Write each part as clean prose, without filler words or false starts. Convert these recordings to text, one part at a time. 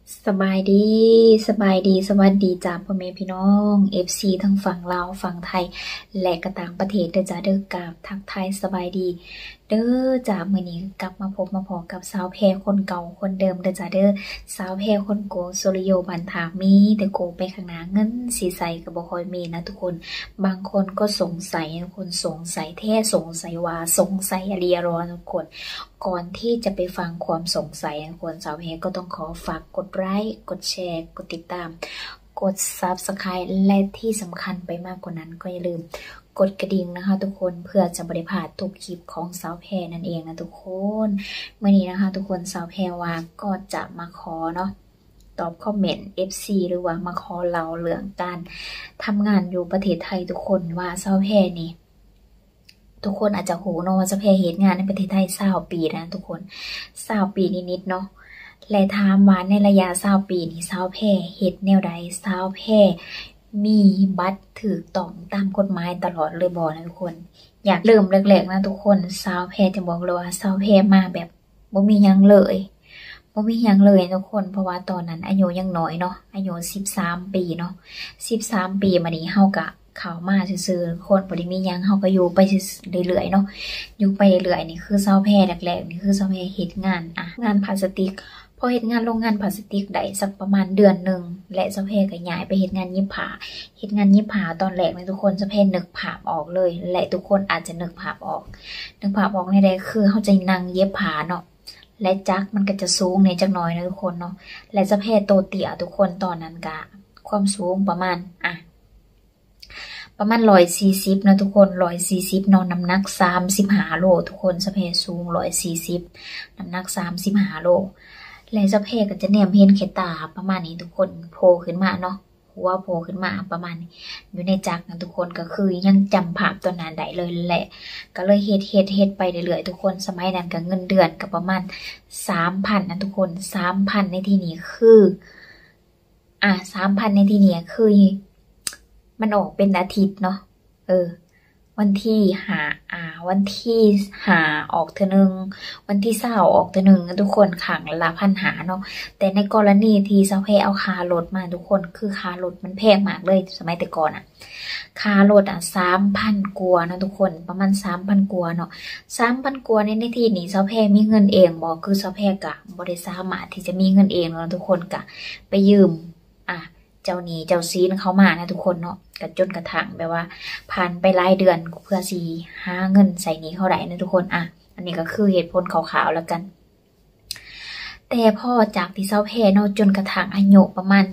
สบายดีสบายดีสวัสดีจ้าพ่อแม่พี่น้องFCทั้งฝั่งลาวฝั่งไทยและก็ต่างประเทศเด้อจ้าเด้อกราบทักทายสบายดีเด้อจ้ามื้อนี้กลับมาพบมาพอกับสาวแพรคนเก่าคนเดิมเด้อจ้าเด้อสาวแพรคนโกสุริโยบันทามีแต่โกไปข้างหน้าเงินสิใส่ก็บ่ค่อยมีนะทุกคนบางคนก็สงสัยทุกคนสงสัยแท้สงสัยว่าสงสัยอะไรรอทุกคนก่อนที่จะไปฟังความสงสัยทุกคนสาวแพรก็ต้องขอฝากกดไลค์กดแชร์กดติดตามกด Subscribe และที่สำคัญไปมากกว่านั้นก็อย่าลืมกดกระดิ่งนะคะทุกคนเพื่อจะไม่ได้พลาดทุกคลิปของสาวแพรนั่นเองนะทุกคนเมื่อนี้นะคะทุกคนสาวแพรว่าก็จะมาขอเนาะตอบคอมเมนต์ FC หรือว่ามาขอเล่าเรื่องการทำงานอยู่ประเทศไทยทุกคนว่าสาวแพรนี่ทุกคนอาจจะโหเนาะว่าสาวแพรเฮ็ดงานในประเทศไทย20 ปีนะทุกคน20 ปีนิดๆเนาะและถามว่าในระยะ20 ปีนี้สาวแพรเฮ็ดแนวใดสาวแพรมีบัตรถูกต้องตามกฎหมายตลอดเลยบ่นะทุกคนอยากเริ่มแรกๆนะทุกคนสาวแพรจะบอกเลยว่าสาวแพรมาแบบบ่มีหยังเลยบ่มีหยังเลยทุกคนเพราะว่าตอนนั้นอายุยังน้อยเนาะอายุ13 ปีเนาะ13 ปีมานี้เฮาก็เข้ามาซื่อๆคนบ่ได้มีหยังเฮาก็อยู่ไปเรื่อยๆเนาะอยู่ไปเรื่อยๆนี่คือสาวแพรแรกๆนี่คือสาวแพรเฮ็ดงานงานพลาสติกพอเฮ็ดงานโรงงานพลาสติกได้สักประมาณเดือนนึงและสาวแพรก็ย้ายไปเฮ็ดงานเย็บผ้าเฮ็ดงานเย็บผ้าตอนแรกนะทุกคนสาวแพรนึกภาพออกเลยและทุกคนอาจจะนึกภาพออกในใดคือเฮาจะนั่งเย็บผ้าเนาะและจักรมันก็จะสูงในจักหน่อยนะทุกคนเนาะและสาวแพรโตเตี้ยทุกคนตอนนั้นก็ความสูงประมาณ140นะทุกคน140นอนน้ำหนัก35 โลทุกคนสะเพสูง140น้ำหนัก35 โลและสะเพก็จะแนมเห็นแค่ตาประมาณนี้ทุกคนโผล่ขึ้นมาเนาะหัวโผล่ขึ้นมาประมาณนี้อยู่ในจักรนะทุกคนก็คือยังจำภาพตอนนั้นได้เลยแหละก็เลยเฮ็ดไปเรื่อยๆทุกคนสมัยนั้นก็เงินเดือนก็ประมาณ 3,000 นะทุกคน 3,000 ในที่นี้คือ3,000 ในที่นี้คือมันออกเป็นอาทิตย์เนาะวันที่หาออกเทื่อนึงวันที่20ออกเทื่อนึงทุกคนขังละ1,500เนาะแต่ในกรณีที่สาวแพรเอาค่ารถมาทุกคนคือค่ารถมันแพงมากเลยสมัยแต่ก่อนค่ารถ3,000 กว่านะทุกคนประมาณ 3,000 กว่าเนาะ 3,000 กว่าในที่นี้สาวแพรมีเงินเองบ่คือสาวแพรก็บ่ได้สามารถที่จะมีเงินเองเนาะทุกคนก็ไปยืมเจ้าหนี้เจ้าซีนเขามานะทุกคนเนาะก็จนกระทั่งแบบว่าผ่านไปหลายเดือนเพื่อสิหาเงินใส่หนี้เท่าไหร่นะทุกคนอันนี้ก็คือเหตุผลขาวๆแล้วกันแต่พอจากที่สาวแพรเนาะจนกระทั่งอายุประมาณ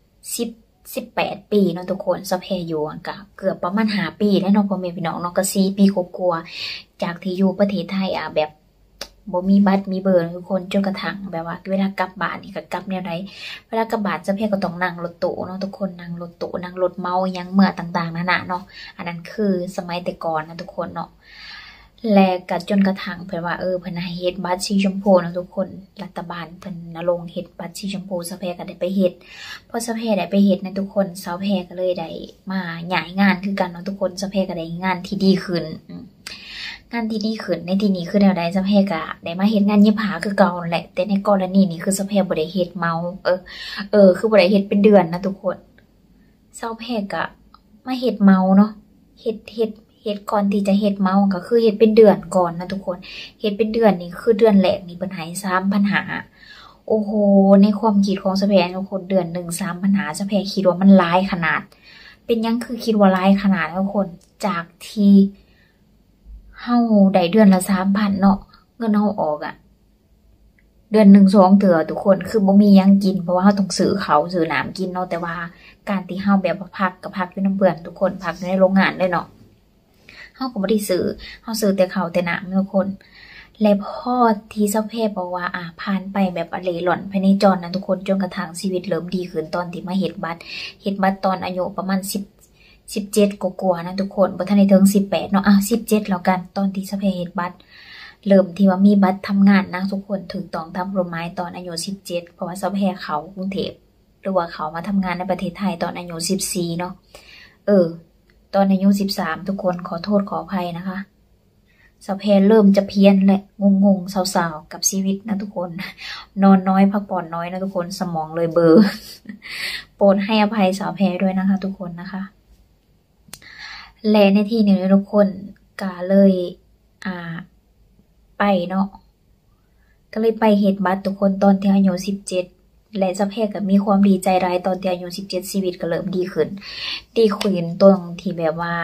18 ปีเนาะทุกคนสาวแพรอยู่ก็เกือบประมาณ5 ปีแล้วเนาะพ่อแม่พี่น้องเนาะก็4 ปีกว่าๆจากที่อยู่ประเทศไทยแบบบ่มีบัตรมีเบอร์ทุกคนจนกระทั่งแบบว่าเวลากลับบ้านนี่ก็กลับแนวใดเวลากลับบ้านสาวแพรก็ต้องนั่งรถตู้เนาะทุกคนนั่งรถตู้นั่งรถเมายังเมื่อต่างๆนั่นน่ะเนาะอันนั้นคือสมัยแต่ก่อนนะทุกคนเนาะและก็จนกระทั่งเพิ่นว่าเพิ่นให้เฮ็ดบัตรสีชมพูเนาะทุกคนรัฐบาลเพิ่นณรงค์เฮ็ดบัตรสีชมพูสาวแพรก็ได้ไปเฮ็ดพอสาวแพรได้ไปเฮ็ดนะทุกคนสาวแพรก็เลยได้มาย้ายงานคือกันเนาะทุกคนสาวแพรก็ได้งานที่ดีขึ้นงานที่ดีขึ้นในที่นี้คือแนวใดสาวแพรก็ได้มาเฮ็ดงานเย็บผ้าคือเก่าแหละแต่ในกรณีนี้คือสาวแพรบ่ได้เฮ็ดเมาคือบ่ได้เฮ็ดเป็นเดือนนะทุกคนสาวแพรก็มาเฮ็ดเมาเนาะเฮ็ดก่อนที่จะเฮ็ดเมาก็คือเฮ็ดเป็นเดือนก่อนนะทุกคนเฮ็ดเป็นเดือนนี่คือเดือนแรกนี่เพิ่นให้3,500โอ้โหในความคิดของสาวแพรทุกคนเดือนนึง3,500สาวแพรคิดว่ามันหลายขนาดเป็นหยังคือคิดว่าหลายขนาดทุกคนจากที่เฮาได้เดือนละ 3,000 เนาะเงินเฮาออกเดือน1 2เทื่อทุกคนคือบ่มีหยังกินเพราะว่าเฮาต้องซื้อข้าวซื้อน้ำกินเนาะแต่ว่าการที่เฮาแบบพักก็พักอยู่นำเพื่อนทุกคนพักอยู่ในโรงงานเลยเนาะเฮาก็บ่ได้ซื้อเฮาซื้อแต่ข้าวแต่น้ำทุกคนและพอที่สาวแพรบอกว่าผ่านไปแบบอเลหล่อนภายในจรนะทุกคนจนกระทั่งชีวิตเริ่มดีขึ้นตอนที่มาเฮ็ดบัตรตอนอายุประมาณ17กว่าๆนะทุกคนบ่ทันได้ถึง18เนาะ17แล้วกันตอนที่สาวแพรเฮ็ดบัตรเริ่มที่ว่ามีบัตรทำงานนะทุกคนถูกต้องตามกฎหมายตอนอายุ17เพราะว่าสาวแพรเข้ากรุงเทพหรือว่าเขามาทำงานในประเทศไทยตอนอายุ14เนาะตอนอายุ13ทุกคนขอโทษขออภัยนะคะสาวแพรเริ่มจะเพี้ยนและงงๆสาวๆกับชีวิตนะทุกคนนอนน้อยพักผ่อนน้อยนะทุกคนสมองเลยเบลอโปรดให้อภัยสาวแพรด้วยนะคะทุกคนนะคะและในที่นี้ทุกคนก็เลยไปเนาะก็เลยไปเฮ็ดบัตรทุกคนตอนที่อายุ17และสาวแพรก็มีความดีใจหลายตอนที่อายุ17ชีวิตก็เริ่มดีขึ้นตรงที่แบบว่า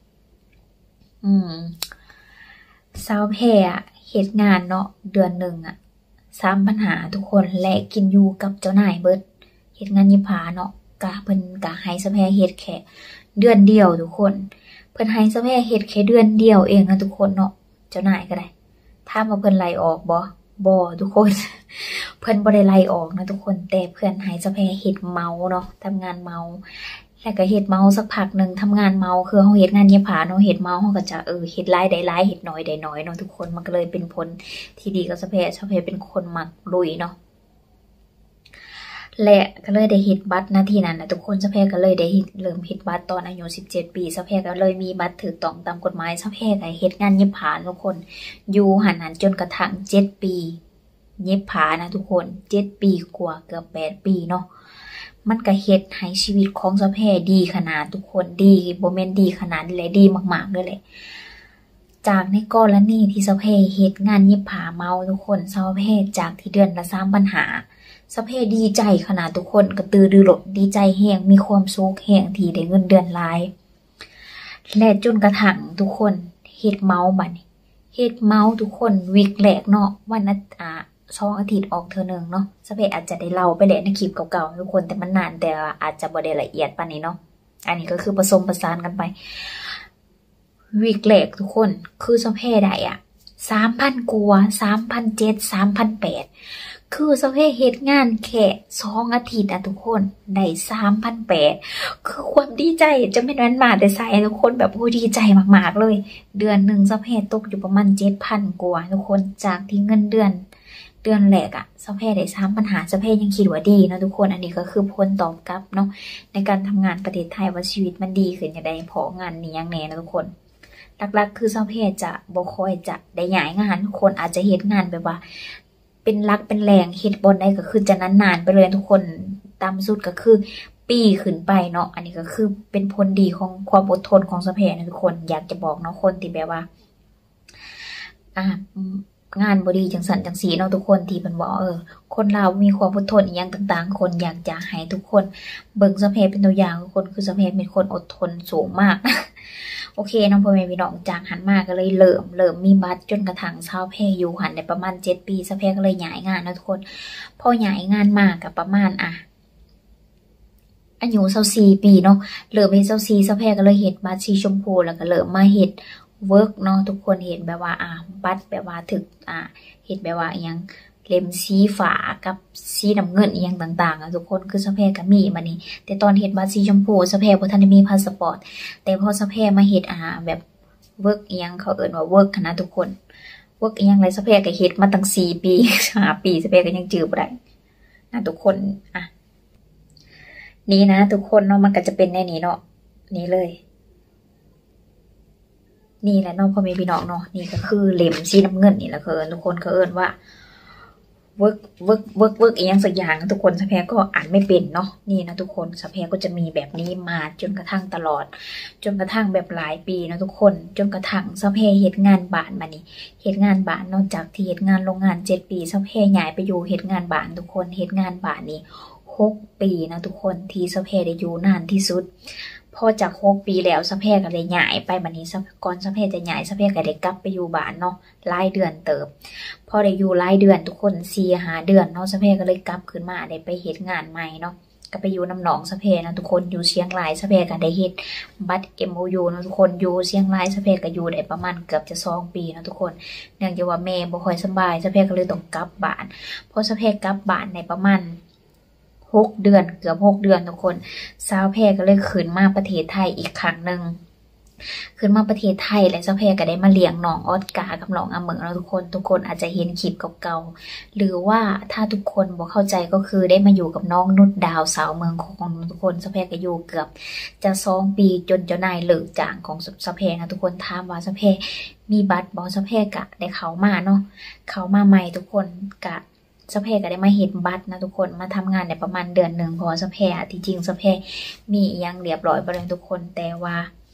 สาวแพรเฮ็ดงานเนาะเดือนหนึ่ง3,500ทุกคนและกินอยู่กับเจ้านายเบิดเฮ็ดงานยิบผาเนาะเพิ่นก็ให้สาวแพรเฮ็ดแค่เดือนเดียวทุกคนเพิ่นให้สาวแพรเฮ็ดแค่เดือนเดียวเองนะทุกคนเนาะเจ้านายก็ได้ถามว่าเพิ่นไล่ออกบ่ทุกคน เพิ่นบ่ได้ไล่ออกนะทุกคนแต่เพิ่นให้สาวแพรเฮ็ดเมาเนาะทำงานเมาแล้วก็เฮ็ดเมาสักพักนึงทำงานเมาคือเฮาเฮ็ดงานเย็บผ้าเนาะเฮ็ดเมาเฮาก็จะเฮ็ดหลายได้หลายเฮ็ดน้อยได้น้อยเนาะทุกคนมันก็เลยเป็นผลที่ดีกับสาวแพรเป็นคนมักลุยเนาะและก็เลยได้เฮ็ดบัตรหน้าที่นั้นนะทุกคนสาวแพรก็เลยได้เริ่มเฮ็ดบัตรตอนอายุ17ปีสาวแพรก็เลยมีบัตรถูกต้องตามกฎหมายสาวแพรก็เฮ็ดงานเย็บผ้าทุกคนอยู่หันนั้นจนกระทั่ง7ปีเย็บผ้านะทุกคน7ปีกว่าเกือบ8ปีเนาะมันก็เฮ็ดให้ชีวิตของสาวแพรดีขนาดทุกคนดีบ่แม่นดีขนาดนี้แหละดีมากๆเลยแหละจากในกรณีที่สาวแพรเฮ็ดงานเย็บผ้าเมาทุกคนสาวแพรจากที่เดือนละ3,500สาวแพรดีใจขนาดทุกคนกระตือรือร้นดีใจแฮงมีความสุขแฮงที่ได้เงินเดือนหลายและจนกระทั่งทุกคนเฮ็ดเมาบัดนี้เฮ็ดเมาทุกคนวีคแรกเนาะวัน2 อาทิตย์ออกเทื่อนึงเนาะสาวแพรอาจจะได้เล่าไปแล้วในคลิปเก่าๆทุกคนแต่มันนานแต่อาจจะบ่ได้ละเอียดปานนี้เนาะอันนี้ก็คือผสมผสานกันไปวีคแรกทุกคนคือสาวแพรได้3,000 กว่า3,700 3,800คือสาวแพรเฮ็ดงานแค่2 อาทิตย์ทุกคนได้3,800คือความดีใจจะไม่นั้นมาแต่ไสทุกคนแบบโอ้ดีใจมากๆเลยเดือนนึงสาวแพรตกอยู่ประมาณ 7,000 กว่าทุกคนจากที่เงินเดือนแรกสาวแพรได้3,500สาวแพรยังคิดว่าดีนะทุกคนอันนี้ก็คือผลตอบกลับเนาะในการทำงานประเทศไทยว่าชีวิตมันดีขึ้นอย่างใดเพราะงานนี้อย่างแน่นะทุกคนหลักๆคือสาวแพรจะบ่ค่อยจะได้ย้ายงานทุกคนอาจจะเฮ็ดงานแบบว่าเป็นหลักเป็นแรงเฮ็ดบ่ได้ก็คือจะนานๆไปเลยทุกคนตามสุดก็คือปีขึ้นไปเนาะอันนี้ก็คือเป็นผลดีของความอดทนของสาวแพรนะทุกคนอยากจะบอกเนาะคนที่แบบว่างานบ่ดีจังซั่นจังซี่เนาะทุกคนที่เพิ่นบอกคนลาวมีความอดทนอีหยังต่างๆคนอยากจะให้ทุกคนเบิ่งสาวแพรเป็นตัวอย่างทุกคนคือสาวแพรเป็นคนอดทนสูงมากโอเคน้องพ่อแม่พี่น้องจากหันมาก็เลยเริ่มมีบัตรจนกระทั่งสาวแพรอยู่หันได้ประมาณ7 ปีสาวแพรก็เลยย้ายงานนะทุกคนพอย้ายงานมาก็ประมาณอายุ24 ปีเนาะเริ่มเฮ็ด24สาวแพรก็เลยเฮ็ดบัตรสีชมพูแล้วก็เริ่มมาเฮ็ดเวิร์กเนาะทุกคนเห็นแบบว่าบัตรแบบว่าถึกเห็นแบบว่าอีหยังเล่มสีฟ้ากับสีน้ำเงินอีหยังต่างๆทุกคนคือสาวแพรก็มีบัดนี้แต่ตอนเฮ็ดบัตรสีชมพูสาวแพรบ่ทันได้มีพาสปอร์ตแต่พอสาวแพรมาเฮ็ดแบบเวิร์กอีหยังเขาเอิ้นว่าเวิร์กนะทุกคนเวิร์กอีหยังไรสาวแพรก็เฮ็ดมาตั้ง4 ปี5 ปีสาวแพรก็ยังจื้อบ่ได้นะทุกคนนี่นะทุกคนเนาะมันก็จะเป็นในนี้เนาะนี่เลยนี่แหละน้องพ่อแม่พี่น้องเนาะนี่ก็คือเล่มสีน้ำเงินนี่แหละคือทุกคนเขาเอิ้นว่าเวิร์กอีกอย่างสักอย่างทุกคนสาวแพรก็อ่านไม่เป็นเนาะนี่นะทุกคนสาวแพรก็จะมีแบบนี้มาจนกระทั่งตลอดจนกระทั่งแบบหลายปีนะทุกคนจนกระทั่งสาวแพรเฮ็ดงานบ้านมานี่เฮ็ดงานบ้านนอกจากที่เฮ็ดงานโรงงาน7 ปีสาวแพรย้ายไปอยู่เฮ็ดงานบ้านทุกคนเฮ็ดงานบ้านนี่6 ปีนะทุกคนที่สาวแพรได้อยู่นานที่สุดพอจาก6 ปีแล้วสาวแพรก็เลยย้ายไปบัดนี้ก่อนสาวแพรจะย้ายสาวแพรก็ได้กลับไปอยู่บ้านเนาะหลายเดือนเติบพอได้อยู่หลายเดือนทุกคน4-5 เดือนเนาะสาวแพรก็เลยกลับขึ้นมาได้ไปเฮ็ดงานใหม่เนาะก็ไปอยู่น้ำหนองสาวแพรนะทุกคนอยู่เชียงรายสาวแพรก็ได้เฮ็ดบัตร MOU นะทุกคนอยู่เชียงรายสาวแพรก็อยู่ได้ประมาณเกือบจะ2 ปีนะทุกคนเนื่องจากว่าแม่บ่ค่อยสบายสาวแพรก็เลยต้องกลับบ้านพอสาวแพรกลับบ้านในประมาณ6 เดือนเกือบ6 เดือนทุกคนสาวแพรก็เลยขึ้นมาประเทศไทยอีกครั้งหนึ่งขึ้นมาประเทศไทยและสาวแพรก็ได้มาเลี้ยงน้องออสการ์กับน้องอาเหมิงแล้วทุกคนอาจจะเห็นคลิปเก่าๆหรือว่าถ้าทุกคนบ่เข้าใจก็คือได้มาอยู่กับน้องนุชดาวสาวเมืองของทุกคนสาวแพรก็อยู่เกือบจะ2 ปีจนเจ้านายเลิกจ้างของสาวแพรนะทุกคนถามว่าสาวแพรมีบัตรบ่สะเพกะได้เข้ามาเนาะเข้ามาใหม่ทุกคนกะสะเพก็ได้มาเฮ็ดบัตรนะทุกคนมาทำงานได้ประมาณเดือนนึงเพราะสะเพที่จริงสะเพมีอีหยังเรียบร้อยบ่แล้วทุกคนแต่ว่า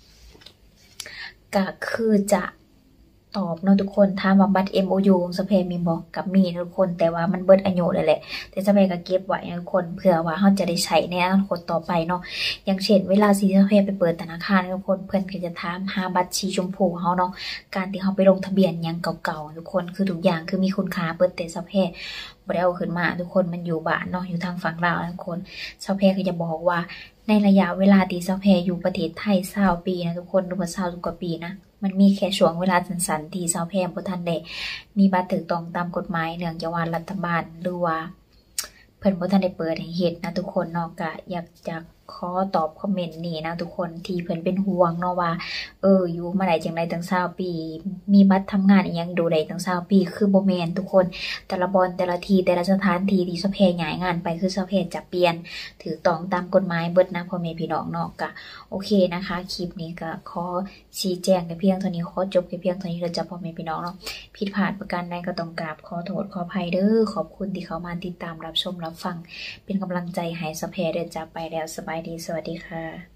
ก็คือจะตอบเนาะทุกคนถามว่าบัตร MOU สะเพมีบ่กับมีทุกคนแต่ว่ามันเบิดอายุแล้วแหละแต่สะเพก็เก็บไว้นะทุกคนเผื่อว่าเฮาจะได้ใช้ในอนาคตต่อไปเนาะอย่างเช่นเวลาสิสะเพไปเปิดธนาคารทุกคนเพิ่นก็จะถามหาบัตรสีชมพูเฮาเนาะการที่เฮาไปลงทะเบียนหยังเก่าๆทุกคนคือทุกอย่างคือมีคุณค่าเบิดแต่สะเพบ่ได้เอาขึ้นมาทุกคนมันอยู่บ้านเนาะอยู่ทางฝั่งลาวทุกคนสะเพก็จะบอกว่าในระยะเวลาที่สะเพอยู่ประเทศไทย20ปีนะทุกคนหรือว่า20กว่าปีนะมันมีแค่ช่วงเวลาสั้นๆที่สาวแพรบ่ทันได้มีบัตรถูกต้องตามกฎหมายเนื่องจากว่ารัฐบาลหรือว่าเพิ่นบ่ทันได้เปิดให้เฮ็ดนะทุกคนเนาะก็อยากจะขอตอบคอมเมนต์นี้นะทุกคนที่เพิ่นเป็นห่วงเนาะว่าอยู่มาได้จังได๋ตั้ง20ปีมีบัตรทำงานอีหยังดูได้ตั้ง20ปีคือบ่แม่นทุกคนแต่ละบอนแต่ละที่แต่ละสถานที่ที่สาวแพรย้ายงานไปคือสาวแพรจะเปลี่ยนถูกต้องตามกฎหมายเบิดนะพ่อแม่พี่น้องเนาะก็โอเคนะคะคลิปนี้ก็ขอชี้แจงแต่เพียงเท่านี้ขอจบแค่เพียงเท่านี้เด้อจ้ะพ่อแม่พี่น้องเนาะผิดพลาดประการใดก็ต้องกราบขอโทษขออภัยเด้อขอบคุณที่เข้ามาติดตามรับชมรับฟังเป็นกำลังใจให้สาวแพรเด้อจ้ะไปแล้วสบายดีสวัสดีค่ะ